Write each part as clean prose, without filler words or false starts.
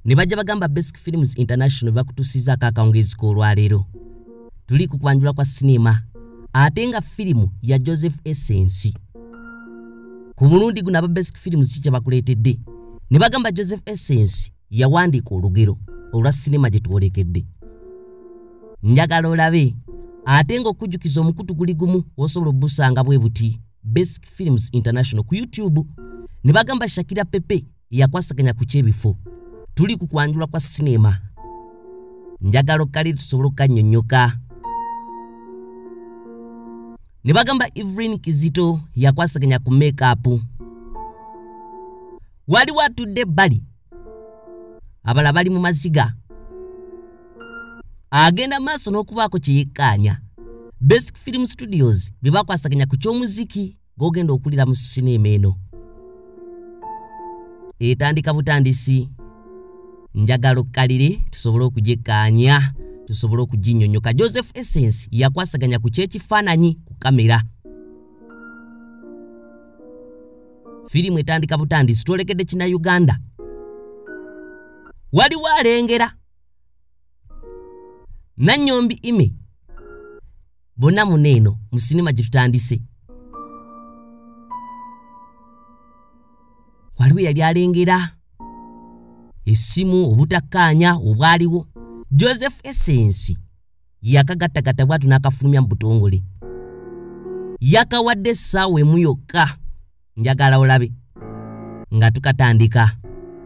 ne bajja bagamba Basic Films International bakutusiza akakawungezi k'olwaleero. Tuli ku kwanjula kwa sinema ate nga firimu ya Joseph Essence. Ku mulundi guno aba Basic Films kiki bakuleetedde ne bagamba Joseph Essence yawandiika olugero olwa sinema gye twolekedde. Njagala olabe ate ng'okujjukiza omukutu guli gumu osobola obbusanga bwe buti Basic Films International ku YouTube ne bagamba Shakira Pepe yakwasaganya ku kyebifo. Tuli ku kwanjula kwa sinema. Njagala okali tusobola okannyonnyoka. Ne bagamba Evelyn Kizito yakwasaganya ku make-up. Waliwo atudde ebbali abala bali mu maziga agenda maaso n'okubaako kye yekkaanya. Basic Film Studios bye bakwasaganya ku ky'omuziki g'ogenda okulira mu sinema eno. Etandika butandisi. Njagala okkalire tusobole okugyekkaanya, tusobole okuginnyonnyoka. Joseph Essence yakwasaganya ku kyekifaananyi ku kamera. Firimu etandika butandisi twolekedde kina Uganda. Waliwo alengera Nannyombi Ime bonna muneeno mu sinema gye tutandise. Waliwo yali alengera essimu obutakkaanya obwaliwo. Joseph Essence yakagattagatta bwatu n'akafulumya mu butongole. Yakawadde essaawa emu yokka. Njagala olabe nga tukatandika.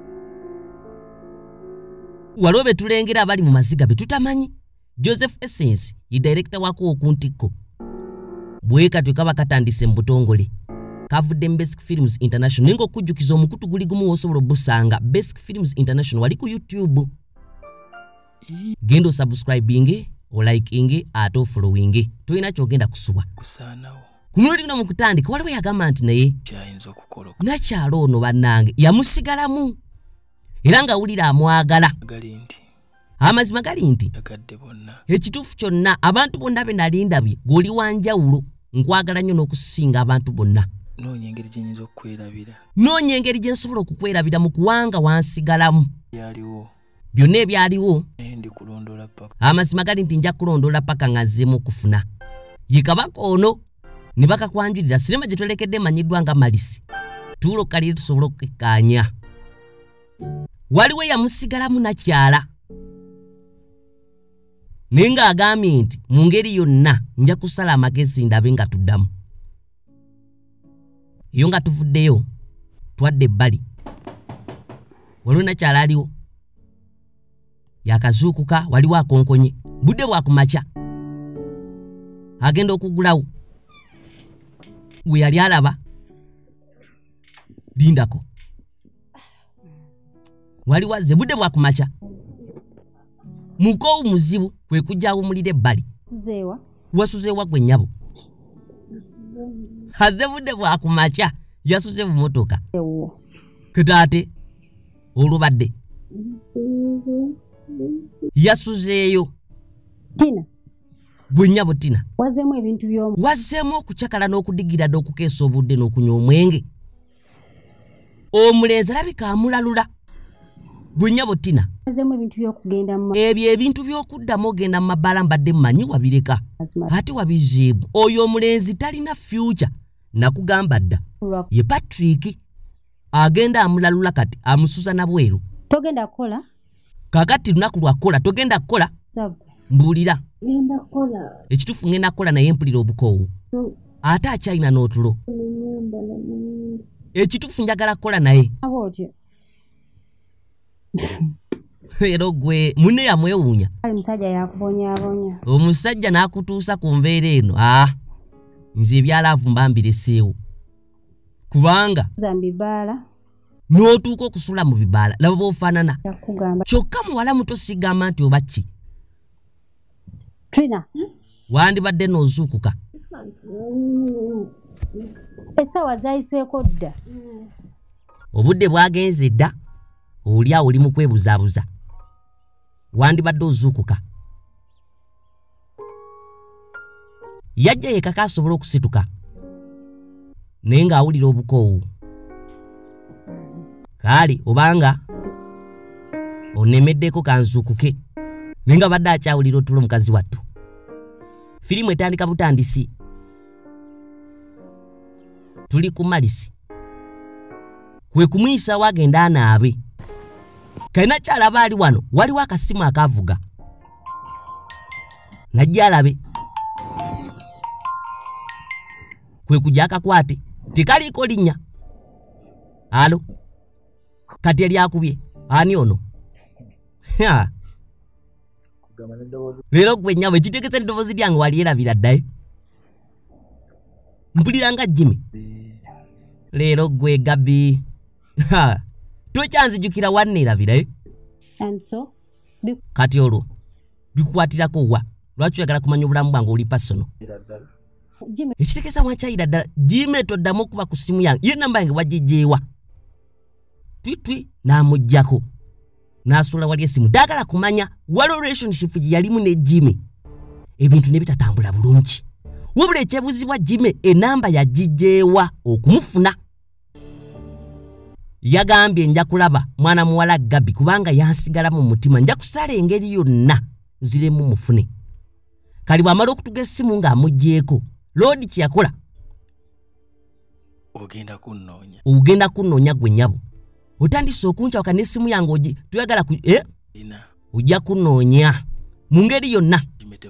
Waliwo be tulengera abali mu maziga be tutamanyi. Joseph Essence ye director wako okuntikko. Bweka tukaba katandise mu butongole. Kavudde Basic Films International ngo kujjukiza omukutu guli gumu osobola obbusanga Basic Films International wali ku YouTube. Gendo subscribing o liking ato following. Toyina kyogenda kusuba. Kusaanawo. Ku mulundi guno mu kutandika waliwo yagamba nti naye kyayinza okukola. Nakyalo ono bannange yamusigalamu. Era nga awulira amwagala. Amazima gali nti ekituufu kyonna abantu bonna be nalindabye g'oli wanjawulo nkwagala nnyo n'okusinga abantu bonna. Noonya engeri gye nnyinza okukwerabira. Noonya engeri gye nsobola okukwerabira mu kuwanga wansigalamu. Byonna ebyaliwo ndi kulondoola paka. Amazima gali nti nja kulondoola paka nga nzeemu okufuna. Ye kabaka ono ne bakakwanjulira sinema gye twerekedde emanyiddwa nga Malisi. Tuulo kalire tusobole okukekkaanya. Waliwo yamusigalamu Nakyala. Naye ng'agambye nti mu ngeri yonna nja kusala amagezi ndabe nga tuddamu. Iyo nga tuvuddeyo twadde ebbali. Waliwo Nakyala aliwo. Yakazuukuka waliwo akonkonye. Budde bwa kumakya. Agenda okugulawo. Gwe yali alaba. Lindako. Waliwo azze budde bwa kumakya. Mukowu muzibu kwe kujja awumulira ebbali. Tuzeewa. Wasuzeewa gwe nnyabo. Azze budde bwa kumakya yasuze mu motoka. Kitaate olubadde. Yasuzeeyo. Tina. Gwe nnyabo Tina. Wazeemu ebintu by'omu. Wazeemu okucakala n'okudigira n'okukeesa obudde n'okunywa omwenge. Omulenzi alabika amulalula. Gwe nnyabo Tina. Wazeemu ebintu by'okugenda mu ebyo ebintu by'okuddamu ogenda mu mabbala mbadde mmanyi wabireka. Ate wabizeebu. Oyo omulenzi talina future. Nakugamba dda. Ye Patrick. Agenda amulalula kati amusuza na bweru. Togenda kukola? Kakati lunaku lwakola togenda kukola? Mbuulira. Ngenda kukola. Ekituufu ngenda kukola naye mpulira obukoowu. Ate akyalina n'otulo. Ekituufu njagala kukola naye. Abotyo. Ero gwe munne yamwewuunya. Omusajja yakubonyaabonya. Omusajja n'akutuusa ku mbeera eno. Nze ebyalaavu mbambireseewo. Kubanga zambibaala n'otuuka okusula mu bibaala laba bw'ofaanana. Yakugamba. Kyokka muwala muto sigamba nti oba ki. Trina. Wandibadde n'ozuukuka. Essaawa zayiseeko dda. Obudde bwagenze dda. Oli awo oli mu kwebuzaabuza. Wandibadde ozuukuka. Yajja yekaka asobola okusituka. Naye ng'awulira obukoowu. Kale obanga onemeddeko kanzukuke nenga badde akyawulira otulo mukazi wattu. Firimu etandika butandisi. Tuli ku Malisi. Kwe kumuyisa wagenda anaabe. Kaina kyalaba ali wano waliwo akasimu akavuga. Najja alabe. Kwe kujja akakwate. Tekaliko linnya. Alo. Kati yali akubye. Ani ono? Lero gwe nnyabo ekitegese eddoboozi lyange walyerabira ddayo. Mpulira nga Jimmy. Lero gwe Gabi. Tokyanzijukira wanneerabira And so? Kati olwo bikukwatirako wa? Lwaki oyagala kumanya obulamu bwange oli personal? Jimmy. Ekitegesa mwakyayira ddala Jimmy toddamu okuba ku simu yange. Ye namba yange wagijeewa. Twitwi n'amuggyako. N'asula wali esimu. Dagala kumanya waliwo relationship gye yalimu ne Jimmy. Ebintu ne bitatambula bulungi. Wabula ekyebuzibwa Jimmy enamba yagijeewa okumufuna. Yagambye nja kulaba mwana muwala Gabi kubanga yansigala mu mutima nja kusala engeri yonna nziremu mufune. Kali bwamala okutuga essimu ng'amuggyeko Lodi kyeyakola. Ogenda kunnoonya gwe nnyabo. Otandise okunkyawuka n'essimu yange ogi tuyagala ku ojja kunnoonya mu ngeri yonna.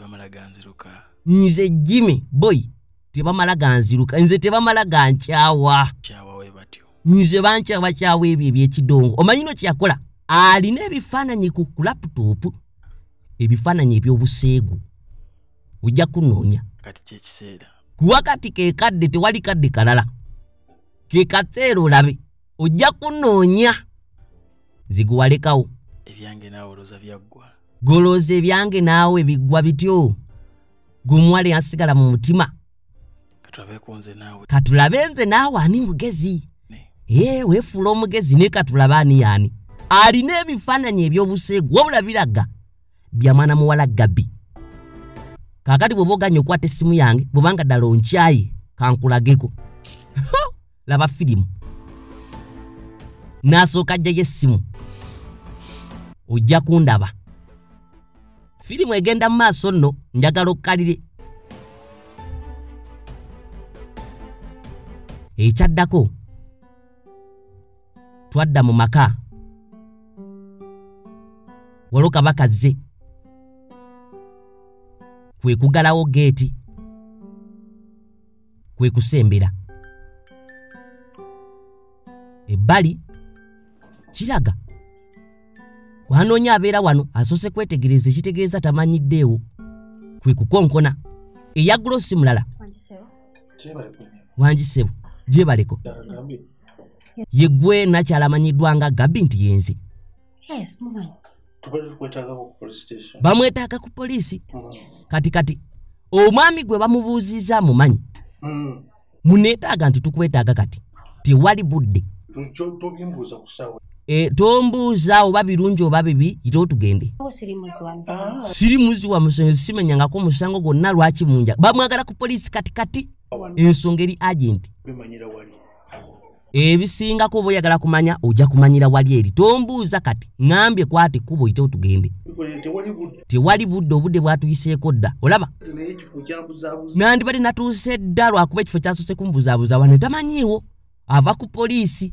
Nze Jimmy boy tebamala ganziruka. Nze tebamala gankyawa. Nze bankyawa kyawa ebyo eby'ekidongo. Omanyi no kyeyakola? Alina ebifaananyi ku laptop. Ebifaananyi eby'obuseegu. Ojja kunnoonya. Kati kyekiseera. Kuwakati ke kadde tewali kadde kalala. Ke kateero olabe. Ojja kunnoonya. Ziguwalekawo. Ebyange naawe olooza byaggwa. Golooza ebyange naawe biggwa bityo. Gumwale yasigala mu mutima. Katulabe nze naawe ani mugezi. Weefuula omugezi ne katulabe ani yaani. Alina ebifaananyi eby'obuseegu wabula biraga bya mwana muwala Gabi. Kakati bw'oba oganya okwata essimu yange bw'obanga ddala onkyaye kankulageko. Laba firimu. N'asooka ajjayo essimu. Ojja kundaba. Firimu egenda mu maaso nno njagala okkalire. Ekyaddako twadda mu maka. Waliwo kabaka azze. Kwe kugalawo geeti. Kwe kusembera. Ebbali kiraga wanoonya abeera wano asoose kwetegereza ekitegeeza tamanyiddeewo. Kwe kukonkona eyagula osi mulala. Wangisebo gyebaleko. Yeggwe nakyala amanyiddwa nga Gabi nti yenze. Bamwetaaga ku poliisi. Kati omwami gwe bamubuuziza mumanyi. Muneetaaga nti tukwetaaga kati. Tewali budde. Tombuuza oba birungi oba bibi yita otugende. Sirimuzi wa musango simenyangako musango gwonna lwaki munja. Bamwagala ku poliisi kati. Ensonga eri agent. Ebisingako oba oyagala kumanya ojja kumanyira wali eri. Tombuuza kati ngambye kwate kubo yita otugende. Tewali budde obudde bwatuyiseeko dda. Olaba? Nandibadde natuuse dda lwakuba ekifo kyasose kumbuzaabuza wano tamanyiiwo. Ava ku poliisi.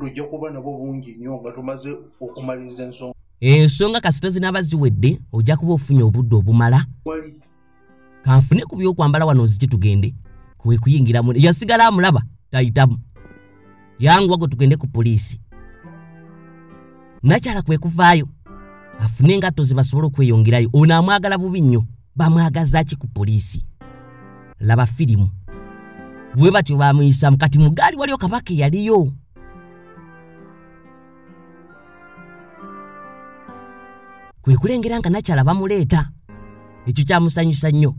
Ensonga kasito zinaabaziwedde ojja kuba ofunye obudde obumala. Kanfune ku byokwambala wano oziki tugende. Kwe kuyingiramu yasigala amulaba tayitamu. Yangu gwe tugende ku poliisi. Nakyala kwe kuvaayo. Afune engatto ze basobole okweyongerayo. Ono amwagala bubi nnyo. Bamwagaza ki ku poliisi? Laba firimu. Bwe batyo bamuyisa kati mugaali waliyo kabaka yaliyo. Kwe kulengera nga nakyala bamuleeta. Ekyo kyamusanyusa nnyo.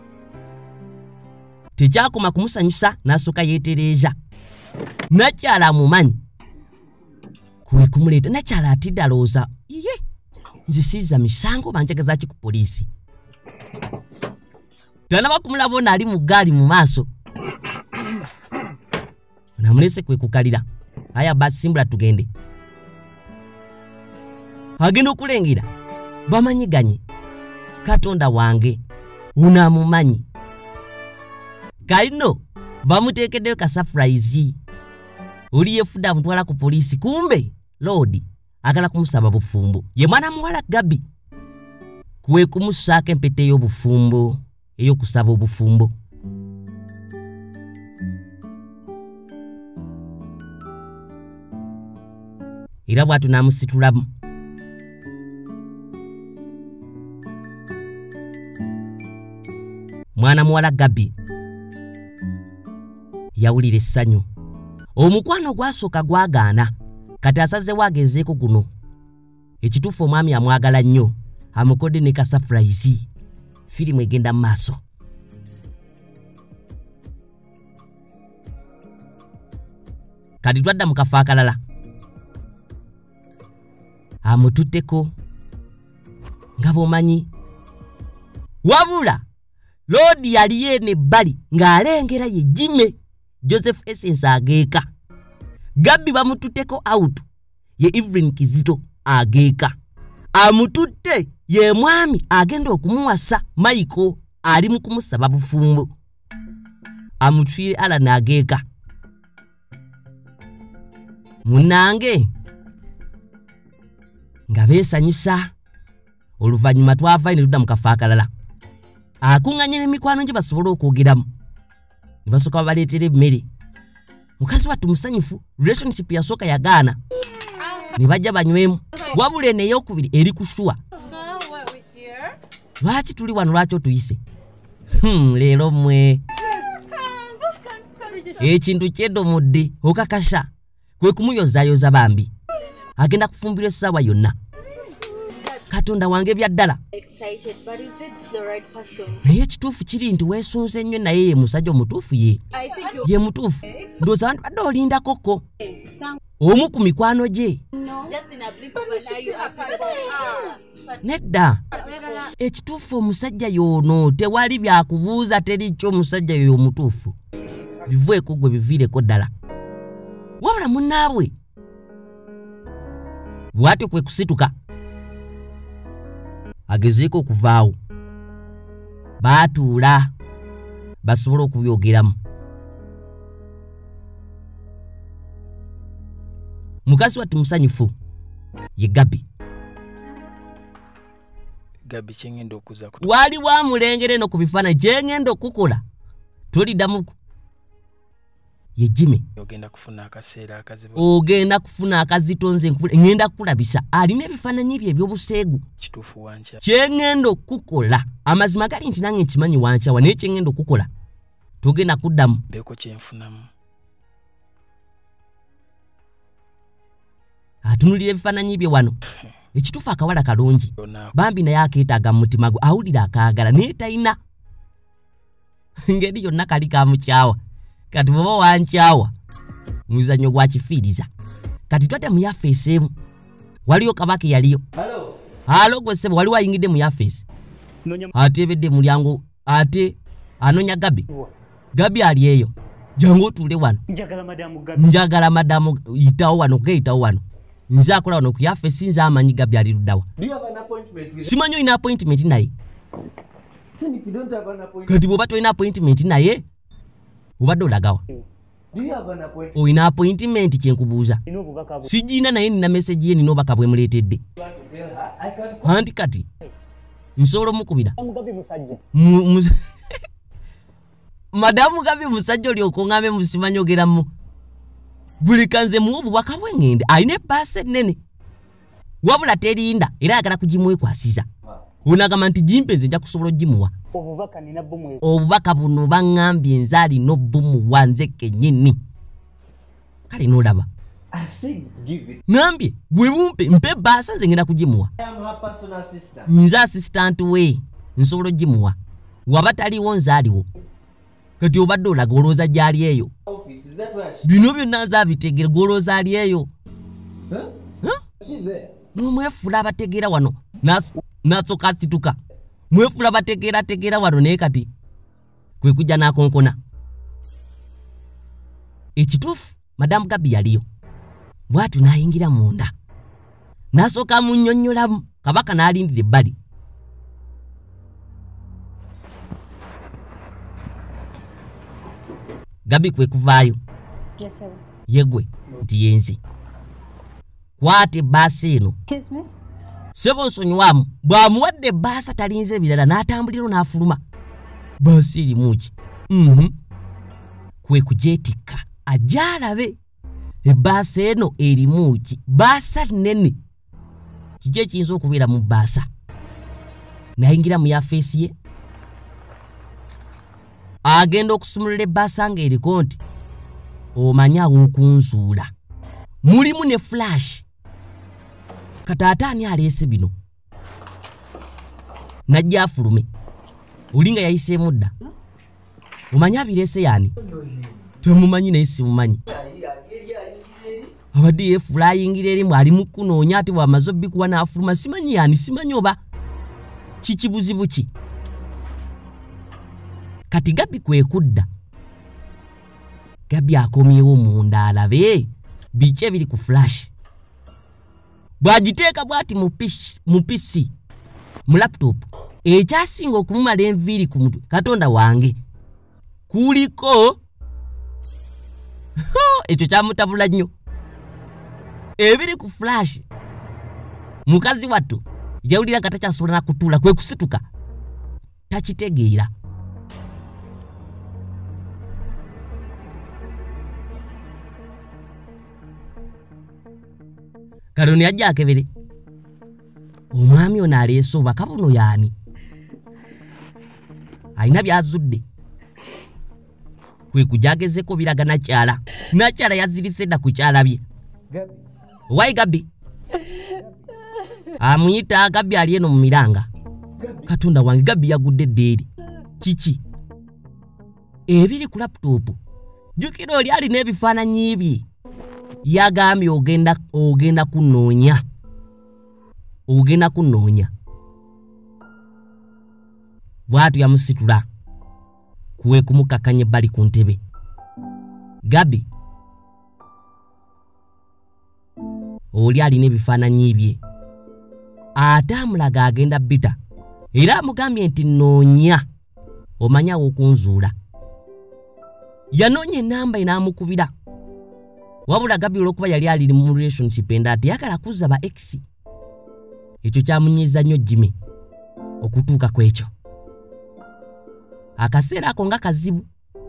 Tekyakoma kumusanyusa n'asooka yeetereeza. Nakyala amumanyi. Kwe kumuleeta nakyala atidde alowooza nze siiza misango banjagaza ki ku poliisi. Tanaba kumulaba ono ali mu ggaali mu maaso. Namulese kwe kukalira. Aya basi simbula tugende. agenda okulengera bamanyiganye Katonda wange unamumanyi kaino bamuteekeddeyo ka surprise oli yefuda amutwala ku poliisi kumbe Lord agala kumusaba bufumbo ye mwana muwala Gabi kwe kumusaaka empete y'obufumbo ey'okusaba obufumbo era bwatu namusitulamu mwana muwala Gabi yawulira essanyu omukwano gwasooka gwagaana kati asazeewo agezeeko guno ekituufu omwami amwagala nnyo amukodde ne ka surprise firimu egenda mu maaso kati twadda mu kafo akalala amututteko nga bw'omanyi wabula Lord yali yene bali ng'alengera ye Jimmy Joseph Essence ageeka Gabi bamututteko out ye Evelyn Kizito ageeka amututte ye mwami agenda okumuwasa Michael ali mu kumusaba bufumbo amutwire Alan ageeka munange nga beesanyusa oluvannyuma twava ne tudda mu kafo akalala akunganye n'emikwano gye basobola okwogeramu ne basooka babaleetera emmere mukazi wattu musanyufu relationship yasooka yagaana ne bajja banywemu wabula eno ey'okubiri eri kushuwa lwaki tuli wano lwaki otuyise leero mmwe ekintu kyedomodde okakasha kwe kumuyozaayoza bambi agenda kufumbirwa essaawa yonna Katonda wange bya ddala naye ekituufu kiri nti weesunze nnyo naye ye musajja omutuufu ye mutuufu ndowooza abantu badde olindakoko omu ku mikwano gye nedda ekituufu omusajja y'ono tewali byakubuuza terikyo omusajja yoyo omutuufu biveeko gwe biviireko ddala wabula munnaabwe bw'atyo kwe kusituka agezeeko okuvaawo baatuula basobole okubyogeramu mukazi wattu musanyufu ye Gabi kyengenda okuza wali wamulengere no ku bifaananyi kyengenda okukola toliddamuku ye Jimmy ogenda kufuna akaseera akazibu ogenda kufuna akazitonze ngenda kukulabisa alina ebifaananyi bye ebyobuseegu kituufu wankya kyengenda okukola amazima gali nti nange nkimanyi wankyawa naye kyengenda okukola togenda kuddamu beeko kyenfunamu atunulira ebifaananyi bye wano ekituufu akawala kalungi bambi naye akeetaaga mu mutima gwe awulira akaagala naye talina ngeri yonna kali kamukyawa kati bw'oba wankyawa muzannyo gwa kifiiriza kati twadde mu yafeesi emu waliyo kabaka yaliyo halo gwe ssebo wali wayingidde mu yafeesi ate ebedde mulyango ate anoonya Gabi ali eyo jangu otuule wano njagala madamu yitawo wano kugeyitawo wano nze akola wano ku yafeesi nze amanyi Gabi ali luddawa simanyi olina appointment naye kati bw'oba tolina appointment naye obadde olagawa olina appointment kyenkubuuza sigiina naye nina message ye nina obaka bwemuleetedde anti kati nsobola omukubira madamu Gabi musajja oli okongambe musimanyi ogeramu buli kanze muwa obubaka bw'engende alina ebbaasa ennene wabula terinda era ayagala kugimwekwasiza onagamba nti jimpenze nja kusobola ogimuwa obubaka buno baŋŋambye nze alina obumuwa nze kennyini kale n'olaba ŋambye gwe bumpe mpe ebbaasa nze ngenda kugimuwa nze assistant we nsobola ogimuwa waba taliwo nze aliwo kati obadde olaga olowooza gy'ali eyo bino byonna nze abitegere gw'olowooza ali eyo n'omwefula abategeera wano n'asooka asituka mwefula abategeera wano naye kati kwe kujja n'akonkona ekituufu madamu Gabi yaliyo bw'atyo n'ayingira munda Nasooka munnyonnyolamu Kabaka n'alindira ebbali. Gabi kwe kuvaayo. Yes, sir. Yegwe nti yenzi. Kwate ebbaasa eno. Excuse me? Sebo nsonyiwamu bw'amuwadde ebbaasa talinze ebirala n'atambulira n'afuluma. Baasi erimu ki? Kwe kujeetikka ajaalabe. Ebbaasa eno erimu ki? Baasa nnene. Kiki ekiyinza okubeera mu bbaasa? Nayingira mu yafeesi ye. Agenda okusumulula ebbaasa ng'eriko nti omanyi aw'okunzuula. Mulimu ne flash. Kataata ani aleese bino? Najja afulume. Olinga yayiseemu dda. Omanyi abireese yaani? Temumanyi naye simumanyi. Abadde yeefulayingira erimu ali mu kunoonya ate bw'amaze obbikuwa n'afuluma simanyi yaani simanyi oba kiki buzibu ki. Kati Gabi kwe kudda. Gabi akomyewo munda alabe biki ebiri ku flash. Bw'agiteeka bw'ati mu PC mu laptop ekyasinga okumumala enviiri ku mutwe Katonda wange kuliko ekyo kyamutabula nnyo. Ebiri ku flash mukazi wattu yawulira nga takyasobola na kutuula kwe kusituka takitegeera. Kaloni ajja akebere. Omwami ono aleese obubaka buno yaani? Alina byazudde. Kwe kujagezeko biraga nakyala. Nakyala yazirise dda ku kyala bye. Wai Gabi? Amuyita Gabi ali eno mu miranga. Katonda wange Gabi yagudde ddeeri. Kiki? Ebiri ku laptop. Jukira oli alina ebifaananyi bye. Yagambye ogenda kunoonya. Ogenda kunoonya. Bw'atu yamusitula. Kuwe kumukakanya ebbali ku ntebe. Gabi. Oli alina ebifaananyi bye. Ate amulaga agenda bita. Era amugambye nti noonya. Omanya okunzuula. Yanoonya ennamba enamukubira. Wabula Gabi olw'okuba yali ali mu relationship enda teyagala kuzza ba ex. Ekyo kyamunyiiza nnyo Jimmy okutuuka ku ekyo. Akaseera ako nga kazibu.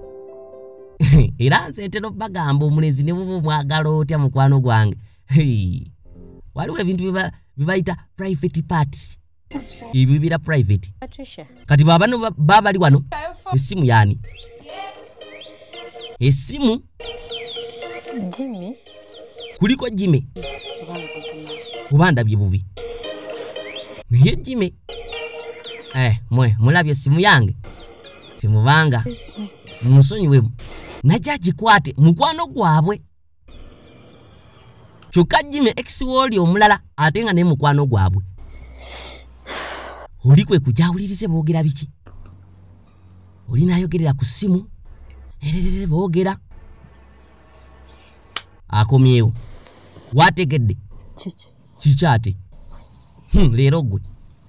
Era nze ntera bagamba omulenzi ne bw'oba omwagala otya mukwano gwange. Waliwo ebintu bibayita private parts. Ebyo bibira private. Patricia. Kati babano baba li wano. Esimu yaani? Esimu? Jimmy. Kuliko Jimmy. Ubanda bubi. Naye Jimmy. Mulabye esimu yange. Timubanga. Munsonyiwemu. Najja gikwate mukwano gwabwe. Kyokka Jimmy ex woli omulala ate nga ne mukwano gwabwe. Oli kwe kujawulirize boogera biki? Oli nayogerera ku simu. Ererere boogera. Akomyewo. Wategedde. Kiki ate? Leero gwe.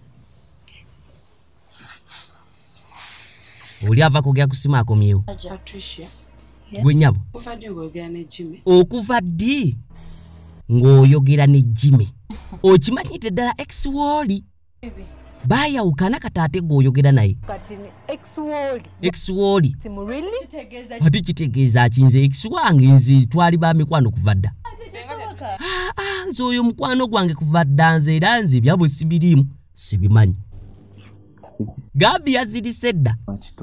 Oli ava kugera ku simu akomyewo. Patricia. Gwe nyabo. Okuva ddi ng'oyogera ne Jimmy. Okimanyidde ddala ex woli. Bayawukana kataate ng'oyogera naye. Kati ex woli. Ex woli. Simu really? Ati kitegeeza kinze ex wange nze twali ba mikwano kuva dda. Nze oyo mukwano gwange kuva dda nze era nze byabwe sibiriimu sibimanyi. Gabi yazirise dda.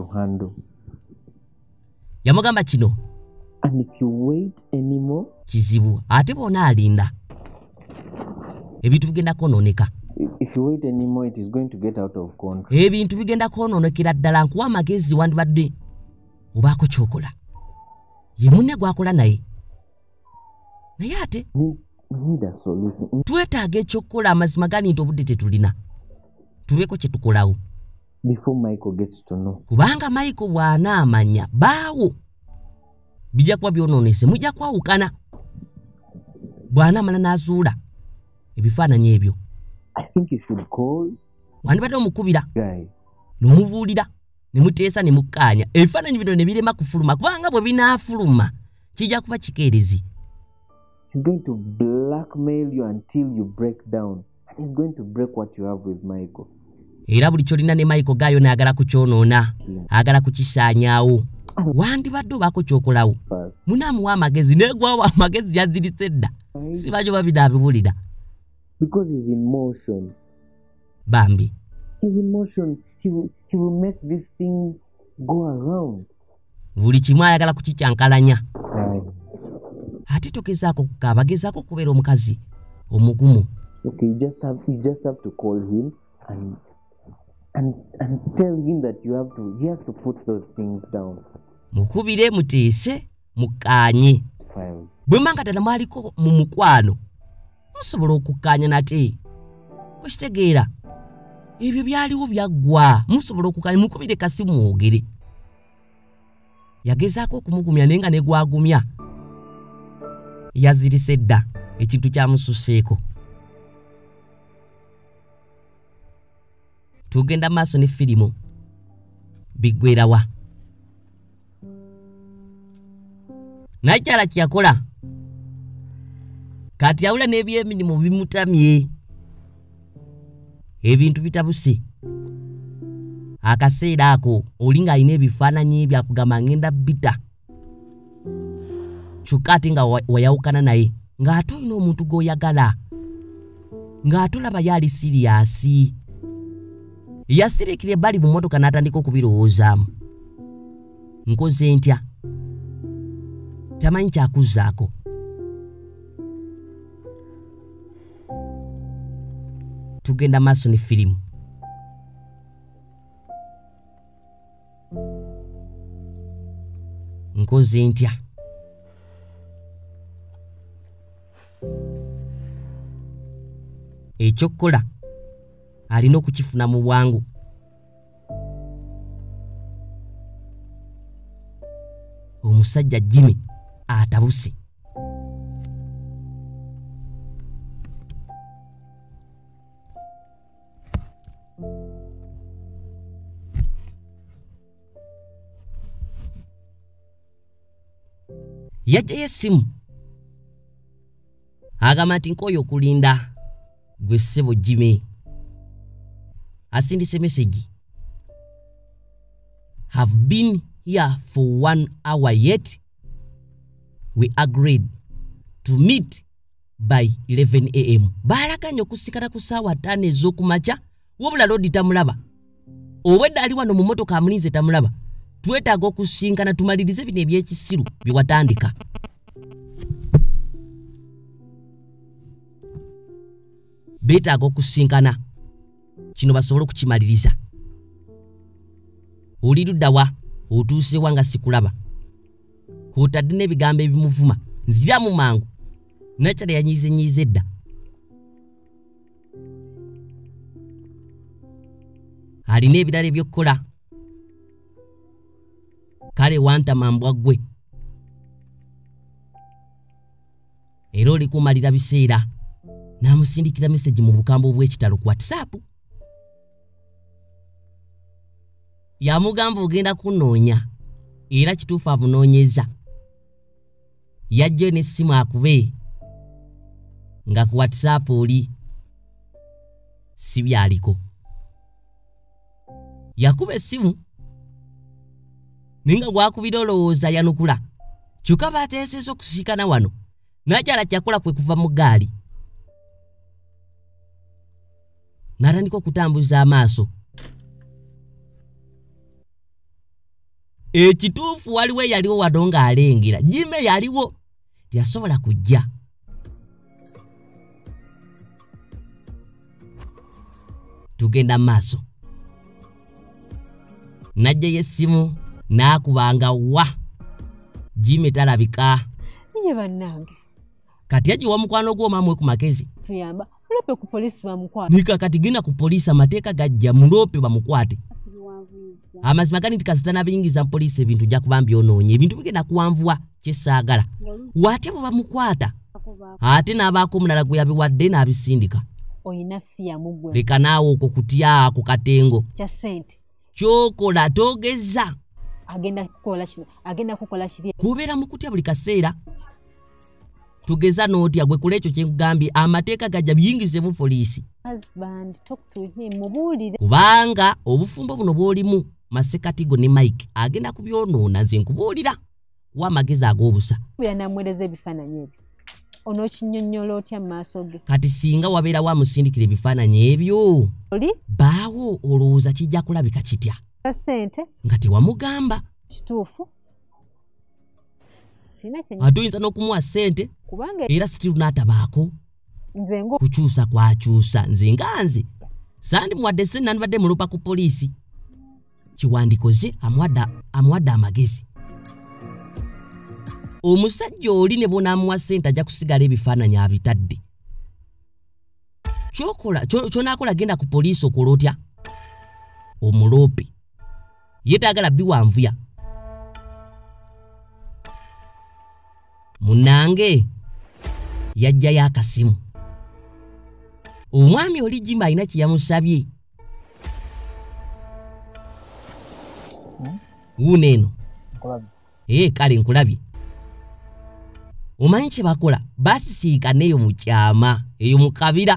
Yamugamba kino. And if you wait anymore, kizibu ate bona alinda. Ebintu bigenda konooneka. If you wait anymore, it is going to get out of control. Ebintu bigenda konoonekera ddala nkuwa amagezi wandibadde obaako kyokola. Ye munne gwakola naye. Naye ate We need a solution. twetaaga ekyokukola amazima gani nti obudde tetulina. Tubeeko kye tukolawo. Before Michael gets to know. Kubanga Michael bw'anaamanya baawo. Bijja kuba byonoonese mujja kwawukana. Bw'anaamala n'azuula ebifaananyi ebyo. I think you should call Wandibadde omukubira guy. n'omubuulira ne muteesa ne mukkaanya ebifaananyi bino ne birema kufuluma kubanga bwe binaafuluma kijja kuba kikeerezi. He's going to blackmail you until you break down. And he's going to break what you have with Michael. Era buli kyolina ne Michael Gayo n'ayagala kukyonoona, ayagala kukisaanyaawo. Wandibadde obaako kyokolawo. Munaamuwa amagezi neegwawo amagezi yazirise dda. Sibajo babidaabiwulira. Because he's in motion. Bambi. He's in motion. He will make this thing go around. Buli kimu ayagala kukikyankalanya. Right. Ate togezaako kukaaba, gezaako okubeera omukazi omugumu. Okay, you just have to call him and tell him that he has to put those things down. Mukubire muteese mukkaanye. Fine. Bwe mbanga ddala mwaliko mu mukwano musobola okukkaanya nate. Okitegeera ebyo byaliwo byaggwa musobola okukkaanya mukubire kasi mwogere. Yagezaako okumugumya naye nga ne gwagumya yazirise dda ekintu kyamususeeko. Tugenda maaso ne firimu biggwerawa. Najjala kyakola kati awula n'ebyemirimu bimutamye ebintu bitabuse. Akaseera ako oli ng'alina ebifaananyi byakugamba ngenda bita kyokka ate nga wayawukana naye ng'ate olina omuntu gw'oyagala ng'ate olaba yali siriyasi. Yasirikira ebbali mu mmotoka n'atandika okubirowoozaamu. Nkoze ntya? Tamanyi kyakuzzaako. Tugenda maaso ne firimu. Nkoze ntya? Ekyokukola alina okukifuna mu bwangu. Omusajja Jimmy atabuse. Yajjayo essimu agamba nti nkooye okulinda gwe ssebo Jimmy. Asindise message. Have been here for 1 hour yet. We agreed to meet by 11 a.m. Balaganya okusikala ku ssaawa 5 ez'okumakya wabula Lodi tamulaba. Obwedda ali wano mu mmotoka amulinze tamulaba. Twetaaga okusinkana tumalirize bino ebyekisiru bye watandika. Beetaaga okusinkana kino basobole okukimaliriza. Oli ludda wa otuusewa nga sikulaba. Kw'otadde n'ebigambo ebimuvuma nziramu mangu. Nakyala yanyiizenyiize dda. Alina ebirala ebyokkola. Kale wantama mbwa ggwe. Era oli kumalira biseera. N'amusindikira message mu bukambo bw'ekitalo ku WhatsApp. Yamugamba ogenda kunoonya. Era kituufu abunoonyeza. Yajje n'essimu akube. Nga ku WhatsApp oli. Si byaliko. Yakuba essimu. Ninga gwakubira olowooza yanukula. Kyokka bateeseza okusiikana wano. Najjala kyakola kwe kuva mu ggaali. N'atandika okutambuza amaaso. Ekituufu waliwo eyaliwo wadde ng'alengera. Jimmy yaliwo. Teyasobola kujja. Tugenda maaso. Najjayo essimu n'akubanga wa. Jimmy talabika. Iye bannange. Kati yagiwa mukwano gw'omamwe ku makezi. Tuyamba. Mulope ku polisi bamukwate. Nika kati genda ku polisi amateeka gajja mulope bamukwate. Amazima gani tikazita nabiyingiza polisi ebintu nja kubamba byonoonye. Ebintu bigenda kuwanvuwa kyesaagala. Wate bwe bamukwata ate n'abaako omulala gwe yabiwadde n'abisindika. Oyina fiya mugwe. Leka naawe okwo kutya ku katengo. Kya ssente. Kyokola togeza. Agenda kukola kino. Agenda kukola kiri. Kubeera mu kutya buli kaseera. Tugeza n'otya gwe kula ekyo kye nkugambye amateeka gajja biyingize mu poliisi. Husband, talk to him. Mubuulire. Kubanga obufumbo buno bw'olimu Masekatigo ne Mike agenda kubyonoona nze nkubuulira. Wa amagezi ag'obusa. Yanamwereza ebifaananyi ebyo. Onookinnyonnyola otya mu maaso ge. Kati singa wabeera wamusindikira ebifaananyi ebyo. Oli? Baawo olowooza kijja kulabika kitya? Ssente. Nga tewamugamba. Kituufu. Ate oyinza n'okumuwa ssente kubanga era sitiru n'atabaako. Nze ngo kukyusa kwakyusa nze nga nze. Sandimuwadde ssente nandibadde mulupa ku poliisi. Kiwandikoze amuwadde amagezi. Omusajja oli ne bonaamuwa ssente ajja kusigala ebifaananyi abitadde. Kyonaakola genda ku poliisi okola otya? Omuloope. Yeetagala biwanvuya. Munnange yajjayo akasimu. Omwami oli Jimmy alina kye yamusabye. Wuuneeno. Kale nkulabye. Omanyi kye bakola? Basisiikana eyo mu kyama, eyo mu kabira.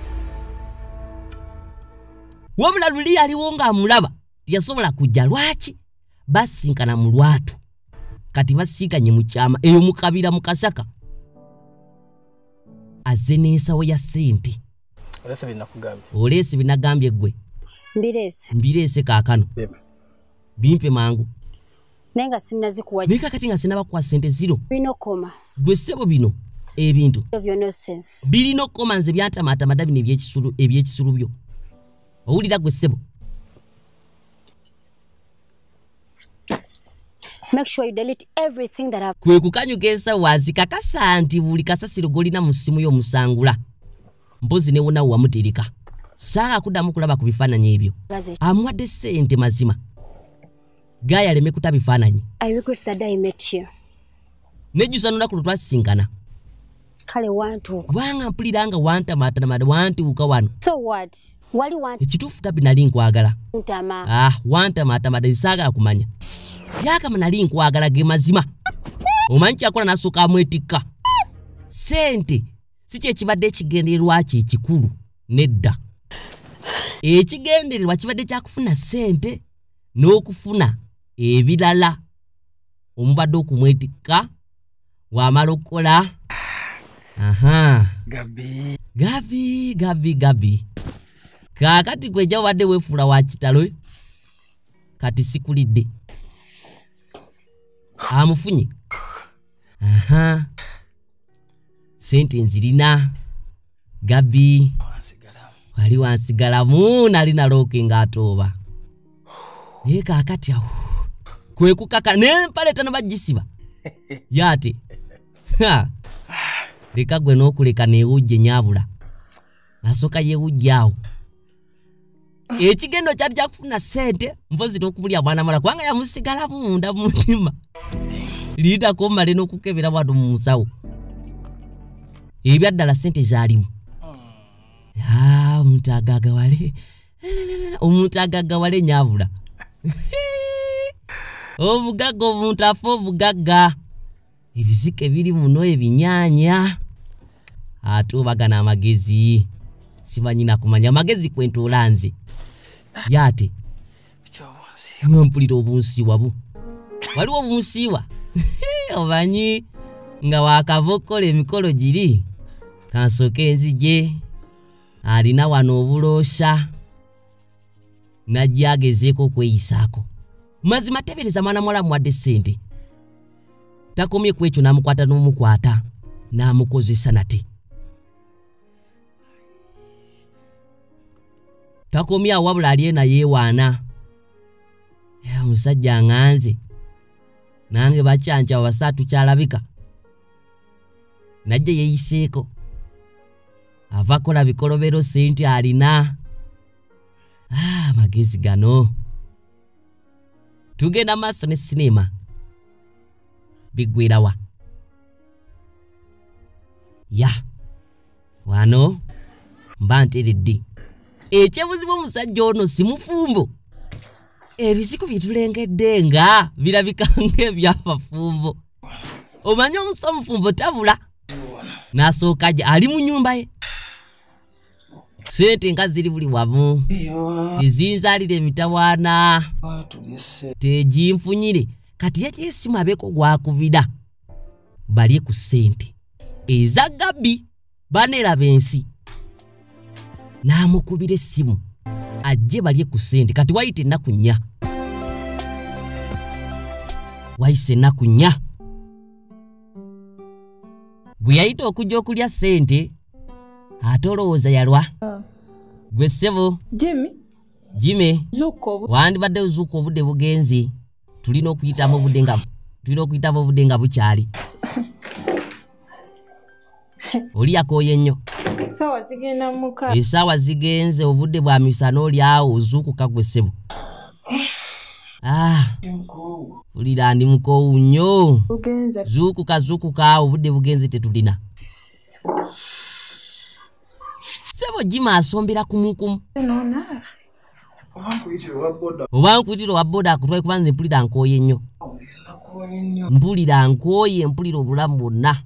Wabula luli yaliwo ng'amulaba teyasobola kujja. Lwaki? Basisinkana mu lwatu. Kati basiikanye mu kyama eyo mu kabira mu kasaka. Azze n'ensawo ya ssente. Oleese binagambye ggwe. Mbireese kaakano. Bimpe mangu. Nenga sinazikuwa. Nika kati nga sinaba kwa ssente ziro. Bino koma. Gwe ssebo bino ebintu. Of your nonsense. Birino koma nze byantamaatamada bino ebyekisulu byo. Owulira gwe ssebo. Make sure you delete everything that I've... Kwe kukanyuka ensawo azikakasa nti buli kasasiro golina mu ssimu y'omusangula. Mpozi ne wona wamutirika. Saaka kuddamu kulaba ku bifaananyi ebyo. Amuwadde ssente mazima. Gaya aleme kuta bifaananyi. I regret that I met you. Nejjusa n'olunaku lwe twasisinkana. Kale wantu. Kubanga mpulira nga wantamaatamada wantuuka wano. So what? Wali want... Ekituufu Gabi nali nkwagala. Ntama. Wantamaatamada saagala kumanya. Yakama nali nkwagala ge mazima. Omanyi kyakola n'asooka amwetikka. Ssente si kye kibadde ekigendererwa kye ekikulu nedda. Ekigendererwa kibadde kyakufuna ssente n'okufuna ebirala. Omubadde okumwetikka wamala okukola. Gabi. Kaakati gwe jja wadde weefuula wa kitalo. Kati sikulidde. Amufunye. Sente nzirina. Gabi. Wali wansigalamu nali nalooke ng'atooba. Kaakati awo. Kwe kukaka n'empale tanabagisiba. Yaate. Leka gwe n'okuleka neewujje nyaabula. Nasooka yeewujje awo. Ekigendo kyali kyakufuna ssente mpozi n'okumulya mwana mala kubanga yamusigala munda mu mutima. Liitako mmale n'okukebera wano mu musawo. Ebyaddala ssente zaalimu. Omuntu agaggawale nyaabula. Obugagga omuntu afa obugagga. Ebizike biri muno ebinyaanya. Ate obagana amagezi. Sibanyina kumanya amagezi kwentuula nze. Yaate. Mpulira obunsiiwa bu. Waliwo obunsiiwa. Obanyi nga wakavokola emikolo giri. Kansooke enzije. Alina wano obuloosa. Najja agezeeko okweyisaako. Mazima tebereza mwana muwala amuwadde ssente. Takomye ku ekyo n'amukwata n'omukwata. N'amukozesa nate. Takomye awo wabula ali ena yeewaana. Omusajja aŋŋanze. Nange bakyanca basatu kyalabika. Najja yeeyiseeko. Ava kola bikolobero ssente alina. Magezi gano. Tugenda maaso ne sinema. Biggwerawa. ya wano mba nteredde ekyebuzibu omusajja ono si mufumbo ebisiku bitulengedde nga birabika ng'ebyabafumbo omanyi omusomufumbo tabula n'asooka gye ali mu nnyumba ye sente nga ziri buli wamu tezinzalira emitawaana tegimfunyire kati yagira essimu abeeko gwakubira balye ku ssente eza Gabby baneraba ensi n'amukubira essimu ajje balye ku ssente kati wayita ennaku nnya wayise ennaku nnya gwe yayita okujja okulya ssente ate olowooza yalwa gwe ssebo Jimmy wandibadde ozuuka obudde bugenzi tulina okuyitamu obudde nga bukyali oli yakooye nnyo essaawa zigenze obudde bwa misana oli awo ozuukuka gwe ssebo ulira ndi mukoowu nnyo zuukuka obudde bugenzi tetulina ssebo Jimmy asombera kumukumu oba nkuyitira owa boda akutwaye kuba nze mpulira nkooye nnyo mpulira obulamu bwonna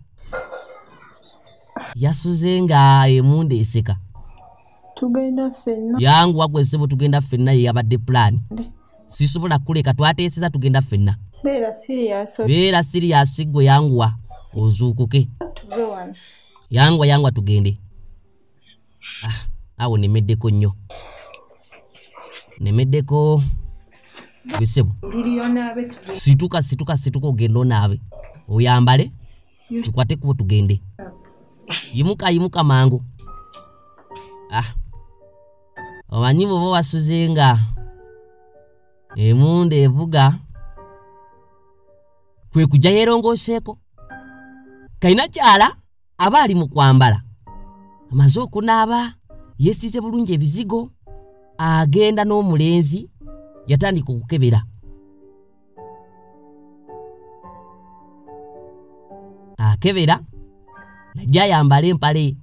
yasuze nga emunde eseka tugenda ffenna yanguwa gwe ssebo tugenda ffenna ye yabadde pulaani sisobola kuleka twateeseza tugenda ffenna beera siriyasi gwe yanguwa ozuukuke yanguwa tugende awo nemeddeko nnyo gwe ssebo situka ogenda onaabe oyambale tukwate kubo tugende yimuka mangu omanyi bwoba wasuze nga emunde evuga kwe kujja yeerongoseeko kalina kyala aba ali mu kwambala amaze okunaaba yeesize bulungi ebizigo agenda n'omulenzi yatandika okukebera akebera najja ayambala empale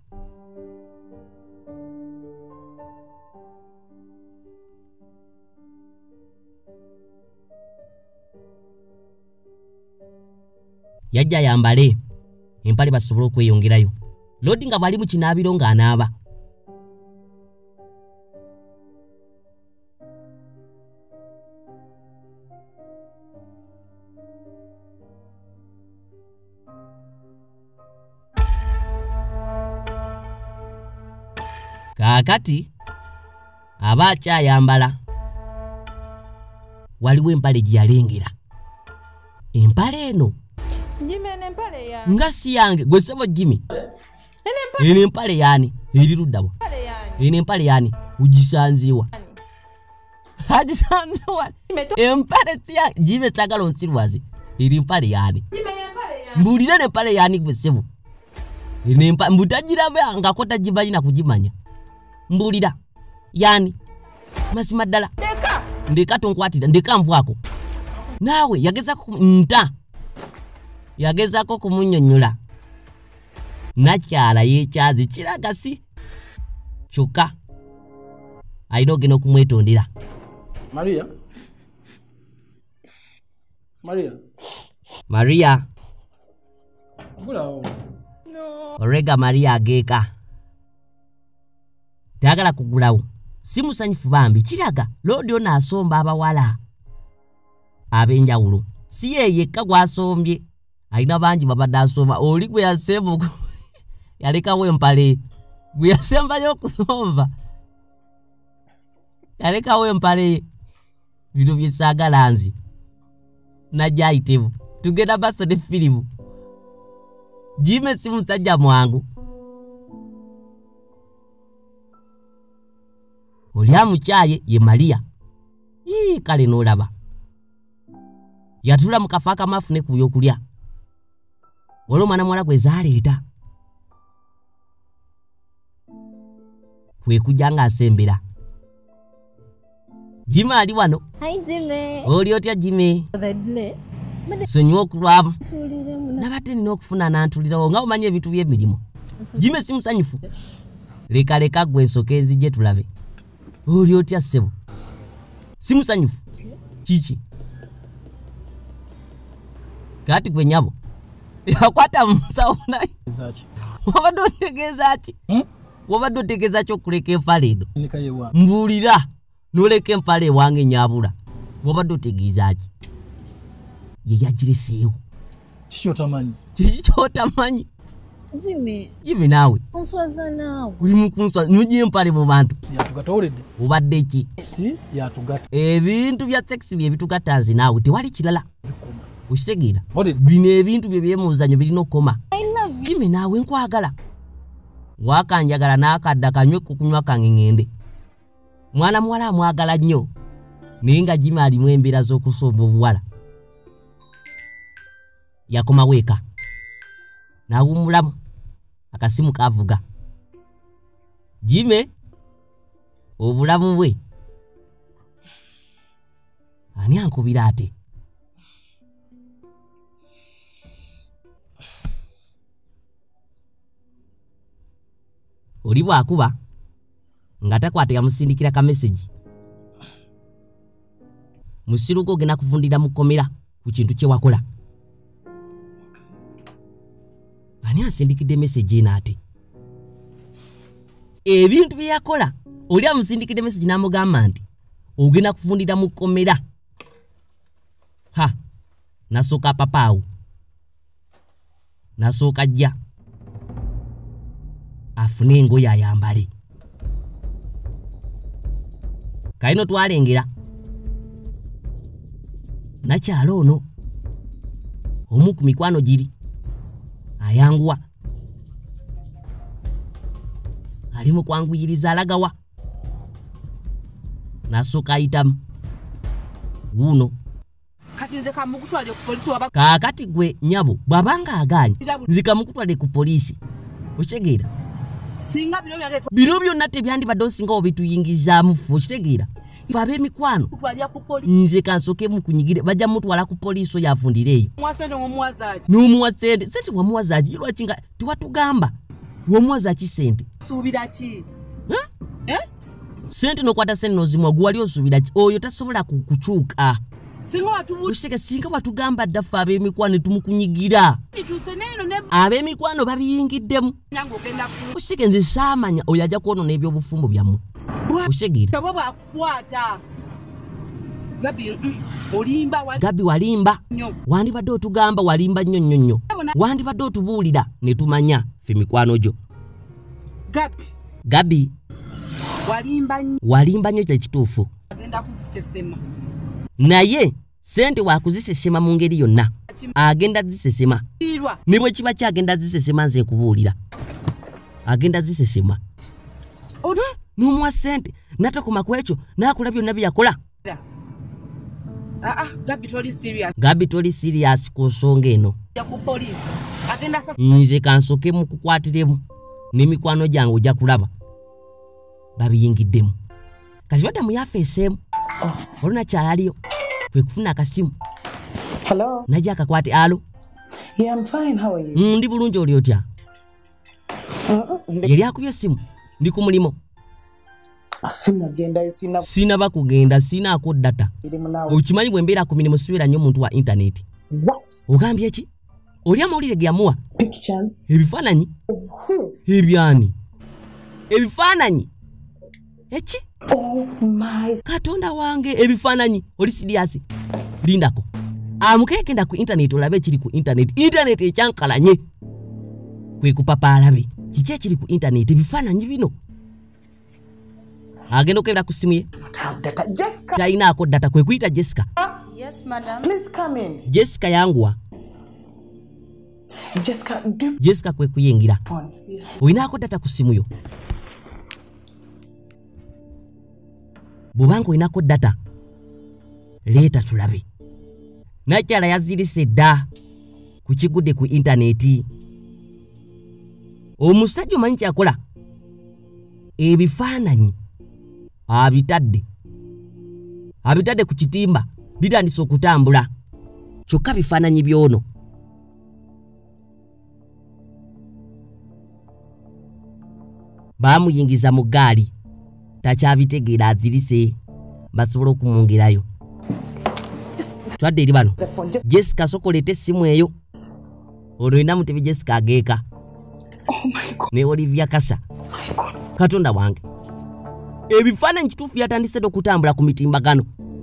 yajja ayambale empale basobole okweyongerayo lodi nga bwali mu kinaabiro ng'anaaba kaakati aba akyayambala waliwo empale gye yalengera empale eno nga si yange gwe ssebo Jimmy eno empale yaani eri luddawa eno empale yaani ugisanziwa agisanziwa empale si yange Jimmy sagala onsirwazi eri empale yaani mbuulire n'empale yaani gwe ssebo eno empale mbutagiraba ngako tagimanyina kugimanya mbulira yani mazima ddala ndeka tonkwatira ndeka nvwako naawe yagezako kumunnyonnyola nakyala yeekyazi kiraga si kyokka alina ogenda okumwetondera Maria orega Maria ageeka tayagala kugulawo si musanyufu bambi kiraga lodi ono asomba abawala ab'enjawulo si ye yekka gwasombye alina bangi babadde asomba oli gwe yasemba yalekawo empale gwe yasembayo okusomba yalekawo empale bino byesaagala nzi najja ayitebu tugenda baso ne firimu Jimmy si musajja mwangu oli amukyaye ye Maria kale n'olaba yatula mu kafo akamafu ne ku byokulya waliwo mwana muwala gwe zaaleeta kwe kujja ng'asembera Jimmy ali wano oli otya Jimmy sonyiwa okulwamu nabadde nina okufuna n'antulirawo nga omanyi ebintu by'emirimu Jime si musanyufu. Leka gwe nsoke nzije tulabe. Oli otya ssebo? Si musanyufu. Kiki? Kati gwe nyabo. Yakwata musawo naye. Zaki. Wabadde otegeeza ki? Wabadde otegeeza ki okuleka empale eno? Nika yewa. Mbuulira n'oleka empale wange nyabula. Wabadde otegeeza ki? Ye yagireseewo. Kiki otamanyi? Kiki ky'otamanyi? Jimmy naawe. Onswaza naawe. Uli mu kunswaza n'oggya empale mu bantu. Yatugatoledde. Obadde ki? Si yatugata. Ebintu bya sex bye bitugatta nze naawe tewali kirala. Okitegeera? Ode. Bino ebintu bye byemuzanyo birina okoma. Jimmy naawe nkwagala. Wakanjagala n'akadda kanywe kukunywa kange ngende. Mwana muwala amwagala nnyo. Naye nga Jimmy alimu embeera z'okusomba obuwala. Yakoma weeka. Nawumulamu. Akasimu kavuga. Jimmy obulamu bwe. Ani ankubira ate? Oli bwakuba nga takwata yamusindikira ka message. Musiruko gena kuvundira mukomera ku kintu kye wakola. Ani asindikide message ina ate? Ebintu bye yakola oli amusindikide message namugamba nti ogenda kuvundira mukomera. Ha, nasoka papaawo. Nasoka jja. Afune engoye ayambale. Kaino twalengera. Nakyalo ono. Omu ku mikwano giri. Ayanguwa. Ali mu kwanguyiriza alagawa. Nasoka ayitamu. Wuno. Kati nze kamukutwale ku polisi waba. Kaakati gwe nyabo bwabanga aganye. Nzika mukutwale ku polisi. Okitegeera? Singa bino byonna tebyandibadde osinga obituyingizaamu ffe okitegeera ffe ab'emikwano nze kansoke mukunyigire bajja mutwala ku poliisi oyo afundireeyo n'omuwa sente sente wamuwa zaaki lwaki nga tewatugamba womuwa zaaki sente suubira ki sente n'okwata sente n'ozimwa gwe wali osuubira ki oyo tasobola kukyuka singa watugamba dda ffe ab'emikwano ne tumukunyigira ab'emikwano babiyingiddemu osige nze saamanya oyo ajja kwonona ebyobufumbo byammwe oshegeera Gabi walimba wandibadde otugamba walimba nnyo wandibadde otubuulira ne tumanya ffe mikwano gyo Gabi walimba nnyo kyekituufu naye sente wakuzisesema mu ngeri yonna agenda zisesema ne bwe kiba kyagenda zisesema nze nkubuulira agenda zisesema n'omuwa sente natakoma ku ekyo n'akola byonna bye yakola Gabi toli serious ku nsonga eno nze kansoke mu kukwatiremu n'emikwano gyange ojja kulaba babiyingiddemu kati wadda mu yafeeseemu oluna kyalaliyo kwe kufuna akasimu Hello. Najja akakwate alo. Yeah, I'm fine. How are you? Ndi bulungi oli otya? Yali akubye simu. Ndi ku mulimo. Sina bakugenda sina ako data. Okimanyi bwe mbeera ku mirimu sibeera nnyo muntu wa internet. What? Ogambye eki? Oli amawulire ge yamuwa? Pictures. Ebifaananyi? Ebyani? Ebifaananyi? Eki? Oh my. Katonda wange ebifaananyi. Oli serious? Lindako. Amukegenda ku internet olabe kiri ku internet. Internet ekyankalanye. Kwe kupapa alabe. Kiki ekiri ku internet ebifaananyi bino? Agenda okebera ku simu ye. Jessica. Taina ako data kwe kuyita Jessica. Yes, madam. Please come in. Jessica yanguwa. Jessica kwe kuyingira. Yes. Oyina ako data ku simu yo. Bubanga oyina ako data. Leeta tulabe. Nakyala yazirise dda ku kigudde ku internet. Omusajja omanyi kyakola? Ebifaananyi abitadde ku kitimba bitandise okutambula kyokka bifaananyi byono Bamuyingiza mu gaali takyabitegeera azirise basobola okumwongerayo. Twadde eri bano Jessica sokolete essimu eyo olwo ina Mutebi Jessica ageeka ne Olivia Kasa. Katonda wange ebifaananyi kituufu yatandise okutambula ku mitimbagano.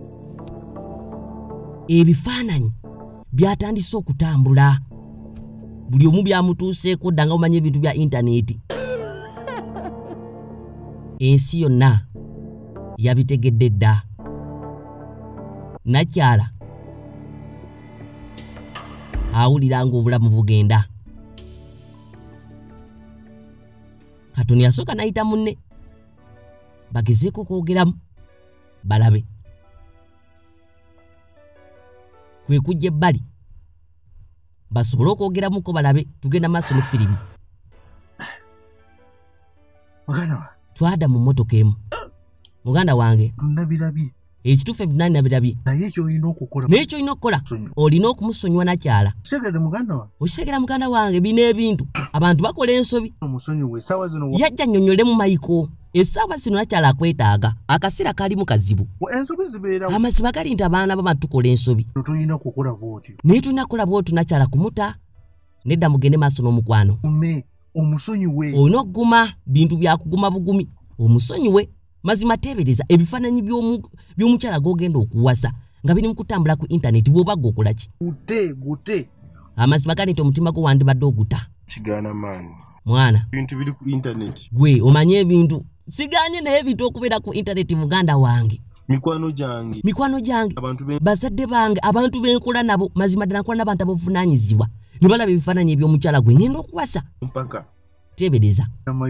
Ebifaananyi byatandise okutambula buli omu byamutuuseeko dda nga omanya ebintu bya intaneti. Ensi yonna yabitegedde dda. Nakyala awulira ng'obulamu bugenda. Katono yasooka n'ayita munne bagezeeko okwogeramu balabe. Kwe kujja ebbali basobole okwogeramuko balabe tugenda maaso ne firimu. Twada mu mmotoka emu. Muganda wange Nabirabye. ekituufu ebinani nabirabye. Naye ky'olina okukola. Naye ky'olina okukola olina okumusonyiwa Nakyala. Segede muganda wa. Okisegera muganda wange bino ebintu abantu bakola ensobi. Omusonyiwe essaawa zino. Yajja nnyonnyolemu Maiko. Essaawa zino Nakyala akwetaaga. Akaseera kali mu kazibu. Ensobi zibeera. Amazima gali nti abaana bama tukola ensobi. Tulina kukola bw'otyo. Naye tulina kukola bw'otyo Nakyala kumuta. Nedda mugende maaso n'omukwano. Omusonyiwe. Olina okuguma bintu byakuguma bugumi. Omusonyiwe. Mazima teebereza ebifaananyi by'omukyala g'ogenda okuwasa nga biri mu kutambula ku intaneti bw'oba g'okola ki? Gute. Amazima gali nti omutima gwo wandibadde oguta. Kigaana maani. Mwana. Bintu biri ku intaneti. Gwe omanye ebintu. Siganye naye ebintu okubeera ku intaneti muganda wange. Mikwano gyange. Bazadde bange abantu benkola nabo mazima ddala nkola n'abantu abavunaanyizibwa. Ne balaba ebifaananyi eby'omukyala gwe ngenda okuwasa. Mpaka. Teebereza.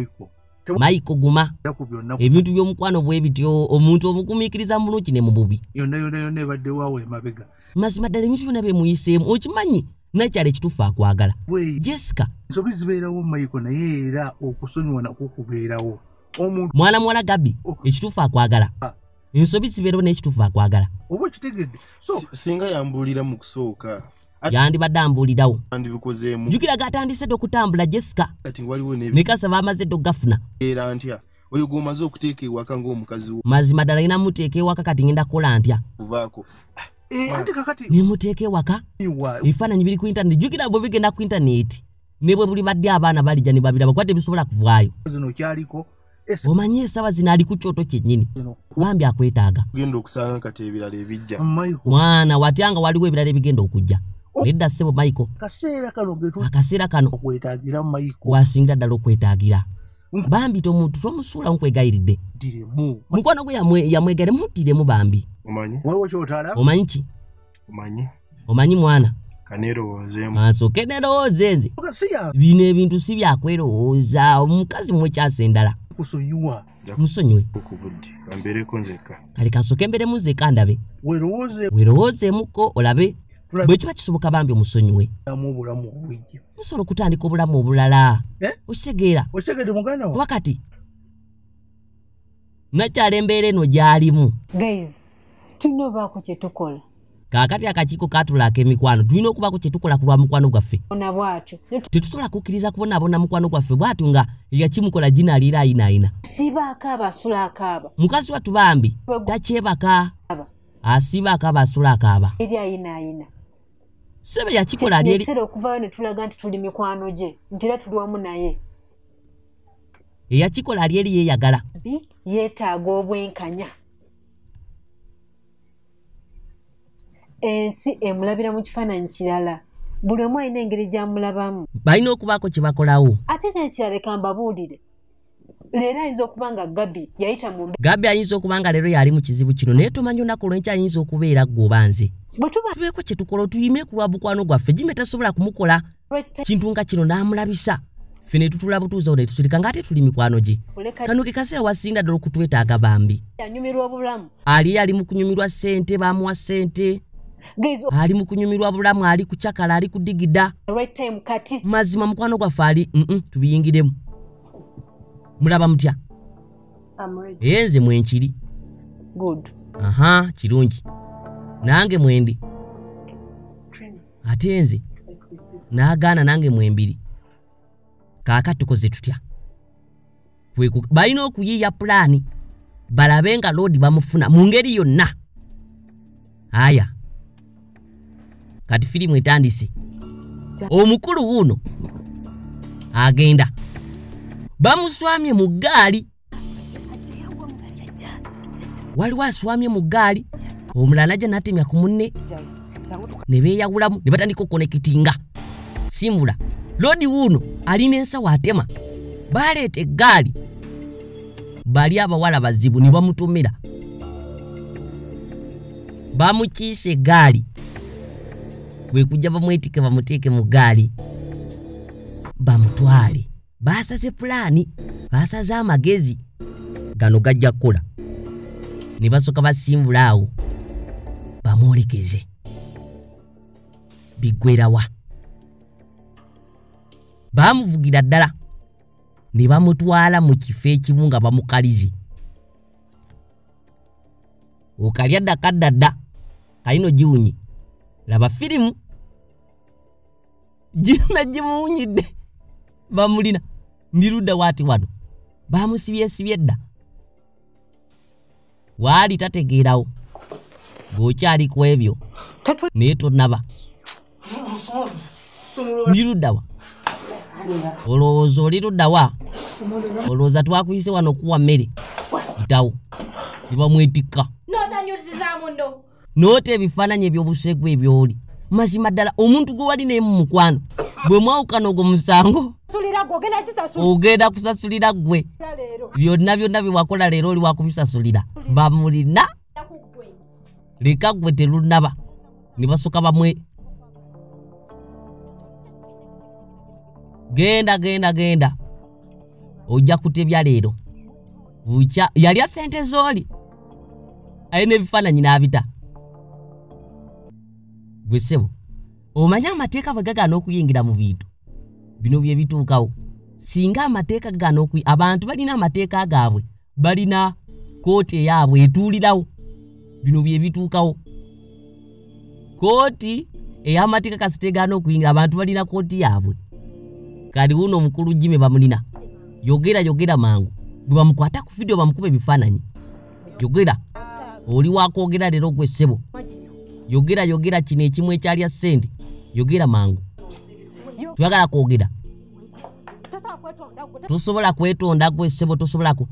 Maiko guma. Ebintu by'omukwano bwe bityo omuntu omugumiikiriza mu bulungi ne mu bubi. Yonna ebadde waawe emabega. Mazima ddala ebintu byonna bemuyiseemu okimanyi Nakyala ekituufu akwagala. Jessica. Ensobi zibeerawo Maiko naye era okusonyiwa nakwo kubeerawo. Mwana muwala Gabi ekituufu akwagala. Ensobi zibeerawo n'ekituufu akwagala. Oba kitegedde. Singa yambuulira mu kusooka. Yandibadde ambuulirawo. Andibikozeemu. Jjukira gatandise okutambula Jessica. Kati waliwo ne kasaba amaze okugafuna. Era ntya oyo gwomaze okuteeka ewaka ng'omukazi wo. Mazima ddala ina muteeka ewaka kati ngenda kukola ntya. Kuvaako. Ate kakati. Ne muteeka ewaka. Ebifaananyi biri ku intaneti. Jjukira bwe bigenda ku intaneti. Ne bwe buli badde abaana balijja ne babiraba kwate bisobola kuvaayo. Zino kyaliko. Omanye essaawa zino ali ku kyoto kyennyini. Bambi akwetaaga. Genda okusanga kati ebirala ebijja. Mwana watyanga waliwo ebirala ebigenda okujja. Nedda ssebo Maiko. Akaseera kano okwetaagira Maiko. Wasingira ddala okwetaagira. Bambi tomuntu tomusuula nkwegayiridde. Mukwano gwe yamwegere muttiremu Bambi. Omanyi? Waliwo ky'otala? Omanyi ki? Omanyi mwana? Kaneerowoozeemu. Asooke neerowooze nze. Bino ebintu si byakwerowooza omukazi mmwe kyasa endala. Kusonyiwa. Musonyiwe. Okubudde bambeereko nzekka. Kale kasooke mbeeremu nzekka ndabe. Weerowoozeemuko olabe. Bwe kiba kisoboka Bambi omusonyiwe. Musobola okutandika obulamu obulala. Okitegeera. Okitegedde muganda wa? Kuba kati Nakyala embeera eno gy'alimu. Guys, tulina obaako kye tukola. Kaakati akakiiko katulaaka emikwano tulina okubaako kye tukola ku lwa mukwano gwaffe. Ona bw'atyo. Tetusobola kukkiriza kubonaabona mukwano gwaffe bw'atyo nga yakimukola gina aliira ayinaayina. Siba akaaba asula akaaba. Mukazi wattu Bambi takyebaka. Asiba akaaba asula akaaba. Eri ayinaayina. Sebe yakikola ali eri. Ekisera okuvaayo ne tulaga nti tuli mikwano gye nti era tuli wamu naye. Eyakikola ali eri yeeyagala. Yeetaaga obwenkanya. Ensi emulabira mu kifaananyi kirala. Buli omu alina engeri gy'amulabamu. Balina okubaako kye bakolawo. Ate n'ekirala leka mbabuulire. Leero ayinza okuba nga Gabi yayita mu mbeera. Gabi ayinza okuba nga leero yali mu kizibu kino naye tomanyi olunaku lw'enkya ayinza okubeera ggwe oba nze. Tubeeko kye tukola tuyime ku lwa mukwano gwaffe Jimmy tasobola kumukola kintu nga kino n'amulabisa. Ffe ne tutula butuuzawo ne tusirika ng'ate tuli mikwano gye. Kano ke kaseera wasinda ddala okutwetaaga Bambi. Anyumirwa obulamu. Ali mu kunyumirwa ssente bamuwa ssente. Ali mu kunyumirwa bulamu ali ku kyakala ali ku digida. Mazima mukwano gwaffe ali tubiyingiremu. Mulaba mutya? Nze mwenkiri. Kirungi. Nange mwendi. Ate nze n'agaana nange mwembiri. Kaakati tukoze tutya? balina okuyiiya pulaani balabe nga Lodi bamufuna mu ngeri yonna. Aya kati firimu etandise. Omukulu wuno agenda bamuswamye mu ggaali. Waliwo aswamye mu ggaali, omulala ajja n'atemya ku munne ne beeyawulamu ne batandika okukonekitinga. Simula Lodi wuno alina ensawo atema. Baleeta eggaali bali abawala bazibu ne bamutomera. Bamukiise eggaali kwe kujja bamwetike bamuteeke mu ggaali bamutwale. Basaze pulaani, basaze amagezi gano gajja kukola. Ne basoka basimbula awo bamwolekeze biggwerawa. Bamuvugira ddala ne bamutwala mu kifo ekimu nga bamukalize. Okalya ddakaddadda kayino giwunyi. Laba firimu gimuwunyidde. Bamulina ndirudda waati wano bamusibye dda. Waali tategeerawo ng'okyali ku ebyo naye tonaba. Ndiruddawa olowooza oli luddawa? Olowooza twakuyise wano okuwa mmere? Itawo ne bamwetikka noota ebifaananyi eby'obusegu ebyoli. Mazima ddala omuntu gwe wali naye mu mukwano bwe mwawukana ogwo musango ogenda kusasulira gwe. Byonna bye wakola leero oli wakubisasulira. Bamulina leka gwe telunaba ne basoka bamwe. Genda ojja kutebya leero. Bucha yalya sente zoli ayina ebifaananyi n'abita. Gwe ssebo omanya amateeka bwe gagaana okuyingira mu bintu bino bye bituukawo. Singa amateeka gagaana abantu balina amateeka gaabwe, balina kooti eyaabwe etuulirawo. Bino bye bituukawo. Kooti ey'amateeka kasitegaana okuyingira, abantu balina kooti yaabwe. Kali wuno omukulu Jimmy bamulina. Yogera mangu. Bwe bamukwata ku video bamukube ebifaananyi. Yogera oli wakwogera leero gwe ssebo. Yogera kino ekimu ekyalya ssente. Yogera mangu. Twagala kwogera. Tosobola kwetonda gwe ssebo, tosobolako.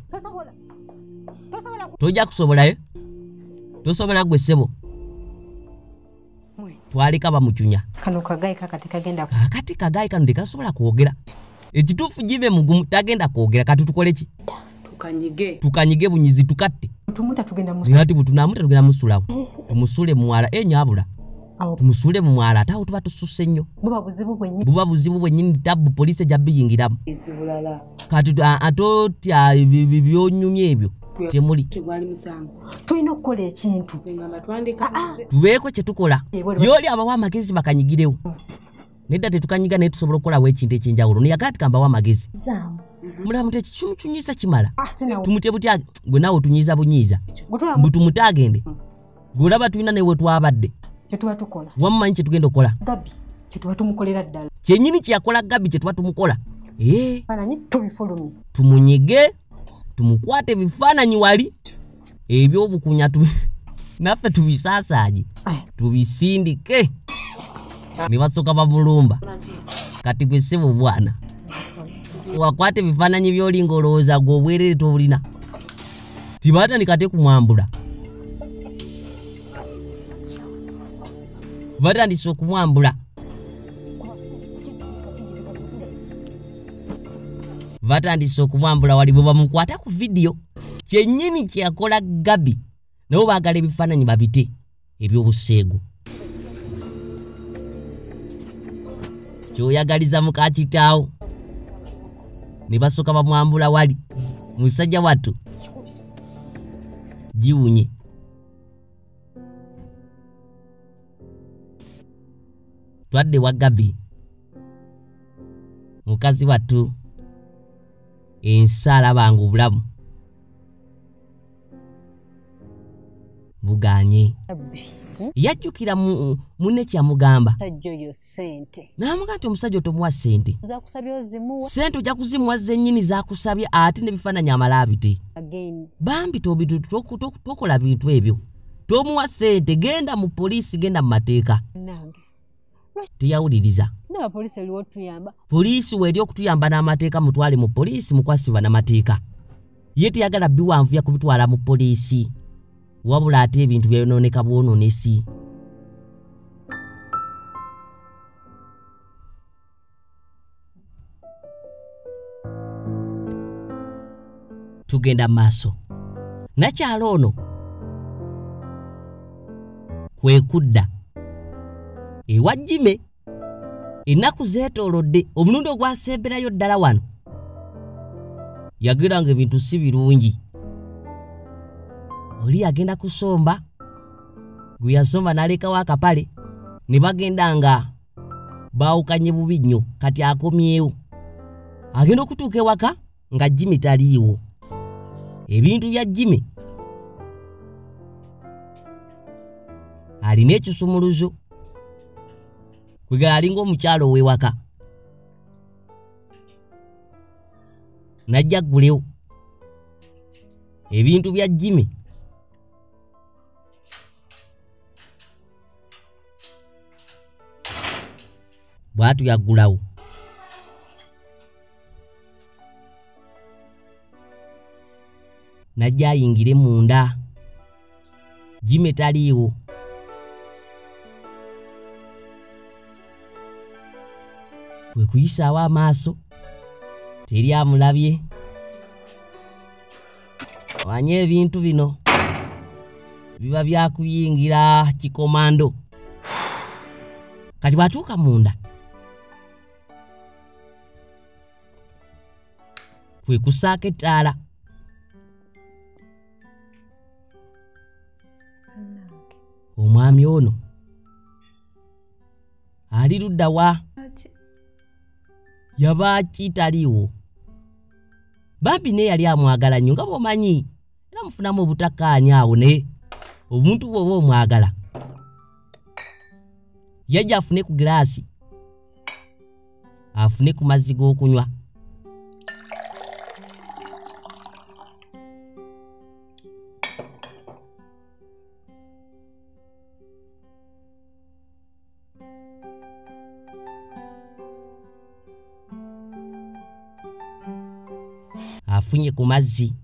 Tojja kusobola tosobola gwe ssebo. Twaleka bamucunya. Kano kagayi kakati kagenda kakati kagayi kano tekasobola kwogera. Ekituufu Jive mugumu tagenda kwogera. Kati tukole ki? Tukanyige bunyizi tukatte. Tumuta tugenda musula. Ati butunamuta tugenda musulawo. Tumusule mwala nyabula. Tumusule mu mwala atawo tuba tususse nnyo. Buba buzibu bwennyini tabu poliisi ejja biyingiramu. Kati atotya byonyumye ebyo temuli. Tulina okukola ekintu. Tubeeko kye tukola. Yoli abawa amagezi bakanyigirewo. Nedda tetukanyiga naye tusobola okukolawo ekintu ekyenjawulo. Niyagati kambawo amagezi. Mulamu tekimukyunyisa kimala. Tumutye butya gwe naawe otunyiza bunyiiza. Mbutumute agende. Golaba tulina newe twabadde. Kyetuba tukola. Wammanyi kye tugenda okukola. Gabi kyetuba tumukolera ddala. Kyennyini kye yakola Gabi kye tuba tumukola. Bifaananyi tubifulumye. Tumunyige, tumukwate ebifaananyi wali. Ebyobukunya naffe tubisaasaanye. Tubisindike. Ne basoka bamulumba. Kati gwe ssebo bwana. Wakwate ebifaananyi by'olinga olowooza gwe obwerere tobulina. Tibatandika te kumwambula. Batandise okumwambula. Batandise okumwambula wali bwe bamukwata ku video. Kyennyini kye yakola Gabi. Nabo baagala ebifaananyi babite eby'obuseegu. Kyoyagaliza muka kitaawo. Ne basoka bamwambula wali. Musajja wattu. Giwunye. Twadde wa Gabi. Mukazi wattu. Ensala bangu bulamu. buganye yajjukira munne kyamugamba tajjoyo sente n'amugamba nti omusajja otomuwa sente zakusabye ozimuwa sente ojja kuzimuwa zennyini zakusabye ate n'ebifaananyi amalabiti bambi tokola bintu ebyo tomuwa sente genda mu poliisi genda mu mateeka teyawuliriza poliisi weeri okutuyamba n'amateeka mutwale mu poliisi mukwasibwa n'amateeka ye teyagala biwanvuya kubitwala mu poliisi wabula ate ebintu byayonooneka bwonoonesi tugenda maaso nakyalo ono kwe kudda ewa Jime ennaku zeetoolodde omulundi ogwasemberayo ddala wano yagiranga ebintu si birungi oli yagenda kusomba gwe yasomba n'alekawo akapale ne bagenda nga baawukanye bubi nnyo kati akomyewo agenda okutuuka ewaka nga Jime taliiwo ebintu bya Jime alina ekisumuluzo kwegala alinga omukyalo ow'ewaka najja ggulewo ebintu bya Jime bwatu yaggulawo najja ayingire munda Jime taliiwo kwe kuyisaawo amaaso teri amulabye wanye ebintu bino biba byakuyingira kikomando kati bwatuuka munda kwe kusaaka ettaala omwami ono ali ludda wa yaba kitaliiwo bambi ne yali amwagala nnyo nga bw'omanyi era mufunamu obutakkaanya awo naye omuntu bw'oba omwagala yajja afune ku giraasi afune ku mazzi g'okunywa afunye ku mazzi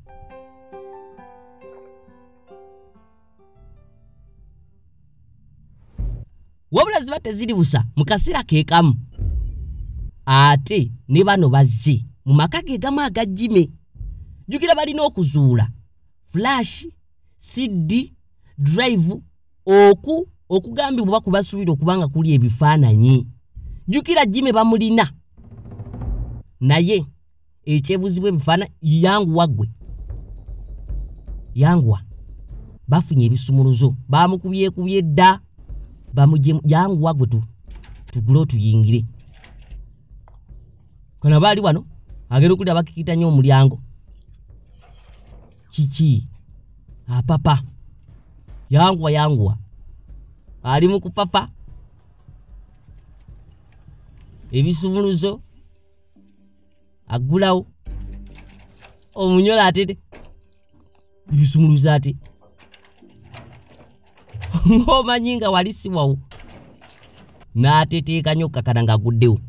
wabula ziba teziri busa mu kaseera keekamu ate ne bano bazze mu maka ge gamu aga Jime jjukira balina okuzuula flash CD drive okugambibwa bakubasuubira okubanga kuli ebifaananyi jjukira Jime bamulina naye ekyebuzibwa ebifaananyi yanguwa gwe yanguwa bafunye ebisumuluzo bamukubyekubye dda bamugye yanguwa gwe tugule otuyingire kana baali wano agenda okulira bakikitanya omulyango kiki apapa yanguwa ali mu kufafa ebisumuluzo agulawo omunyola atete ebisumuluzo ate ng'omanyi nga wali siwawo n'ateteeka nnyo kakana ng'aguddewo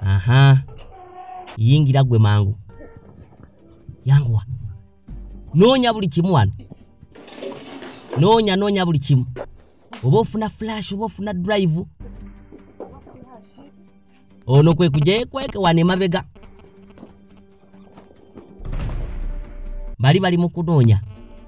yingira gwe mangu yanguwa noonya buli kimu wano noonya buli kimu oba ofuna flash oba ofuna drive ono kwe kujja yekweke wano emabega bali mu kunoonya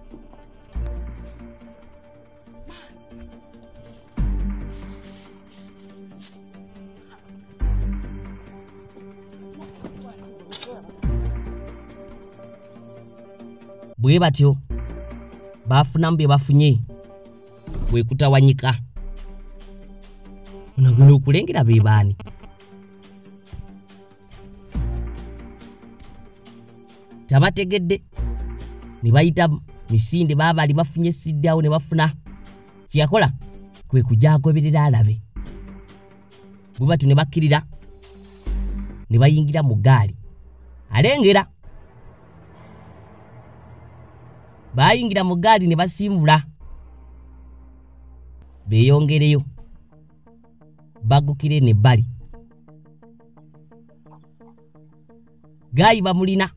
bwe batyo bafunamu bye bafunye kwe kutawanyika onagenda okulengera be baani tabategedde ne bayita misinde baabali bafunye siddawo ne bafuna Kyakola kwe kujja agoberera alabe. Bwe batu ne bakkirira ne bayingira mu gaali. Alengera. Bayingira mu gaali ne basimbula. Beeyongereyo. Bagukire ne bali. Gayi bamulina.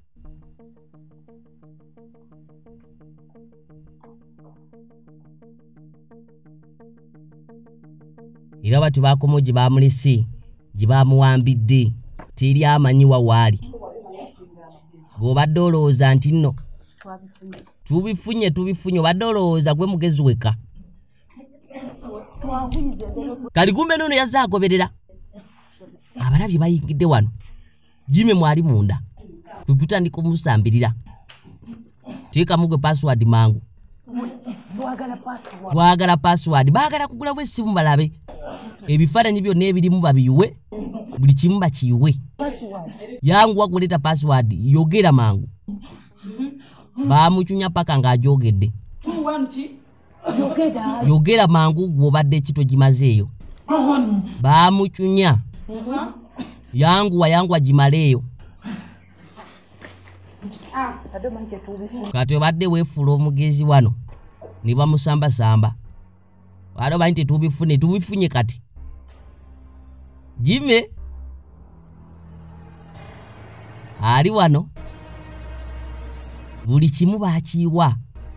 Era batu bakomo gye bamulese, gye bamuwambidde, teri amanyiwa waali. G'obadde olowooza nti nno tubifunye obadde olowooza gwe mugezi weka. Kali kumbe nono yazze agoberera. Abalabye bayingidde wano. Jimmy mwali munda. Kwe kutandika omusambirira. Teekamu gwe password mangu. Twagala password. Baagala kugula bw'essimu balabe. Ebifaananyi byonna ebirimu babiyiwe. Buli kimu bakiyiwe. Yangu wakuleta password. Yogera mangu. Baamucunya paka ng'ajoogedde. Yogera mangu gw'obadde ekito gimazeeyo. Baamucunya. Yangu agimaleeyo. Kati obadde weefuula omugezi wano. Ne bamusamba. Wano bali nti tubifunye kati. Jimmy ali wano. Buli kimu baakiyiwa.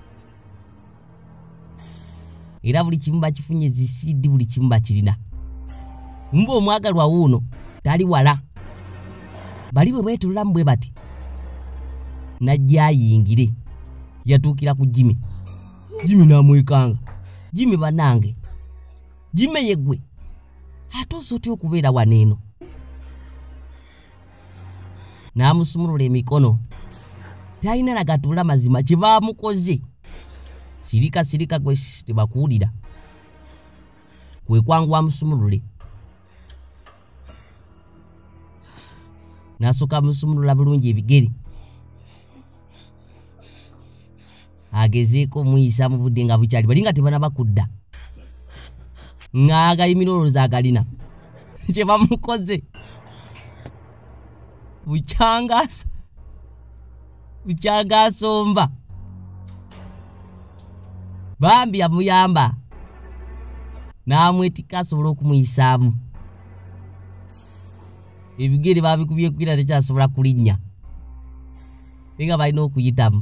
Era buli kimu bakifunye zisidi buli kimu bakirina. Mbu omwagalwa wuuno tali wala. Bali bwe bwetulula mbwe bati. Najja ayingire. Yatuukira ku Jimmy. Jimmy n'amwekanga. Jimmy banange. Jimmy yegwe. Ate osotya okubeera waneeno. N'amusumulula emikono. Talina nagatula mazima kye baamukoze. Sirika gwe tebakuwulira. Kwe kwangu amusumulule. N'asooka amusumulula bulungi ebigere. Agezeeko muyisa mu budde nga bukyali balinga tebanaba kudda. Ng'agayimira olowooza agalina. Kye bamukoze. Bukyanga-somba. Bambi amuyamba. N'amwetikka asobola okumuyisaamu. Ebigere babikubye kwira tekyasobola kulinnya. Nga balina okuyitamu.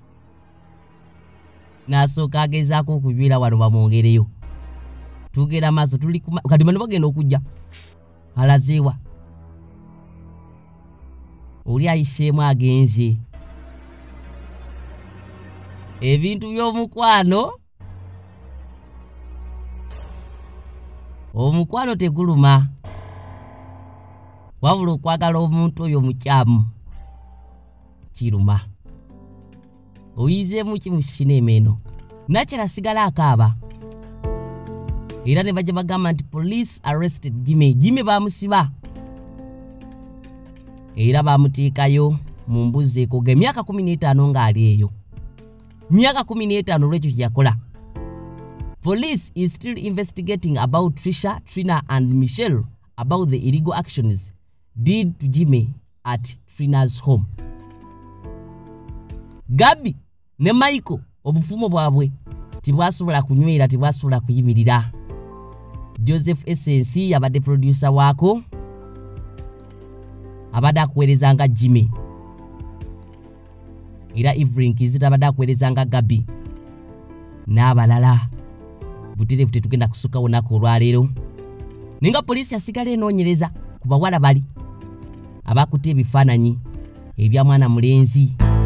N'asooka agezaako okubiira wano bamwongereyo. Tugera maaso tuli kati bano bagenda okujja. Alazeewa. Oli ayiseemu agenze. Ebintu by'omukwano. Omukwano teguluma. Wabula okwagala omuntu oyo mukyamu. Kiruma. Oyizeemu ki mu sinema eno. Nakira sigala akaaba. Era ne bajja bagamba nti police arrested Jimmy. Jimmy baamusiba. Era baamuteekayo mu mbuzeeko ng'emyaka 15 ng'ali eyo. Myaka 15 olw'ekyo kye yakola. Police is still investigating about Trisha, Trina and Michelle about the illegal actions did to Jimmy at Trina's home. Gabi ne Michael obufumo bwabwe tibwasobola kunywera tibwasobola kuyimirira. Joseph Essence yabadde producer waako abadde akuweerezanga Jimmy. Era Evelyn Kizita abadde akuweerezanga Gabi. N'abalala. Butereevu tetugenda kusukka olunaku olwaleero. Ninga poliisi yasigala enoonyereza ku bawala bali abakutte ebifaananyi ebya mwana mulenzi.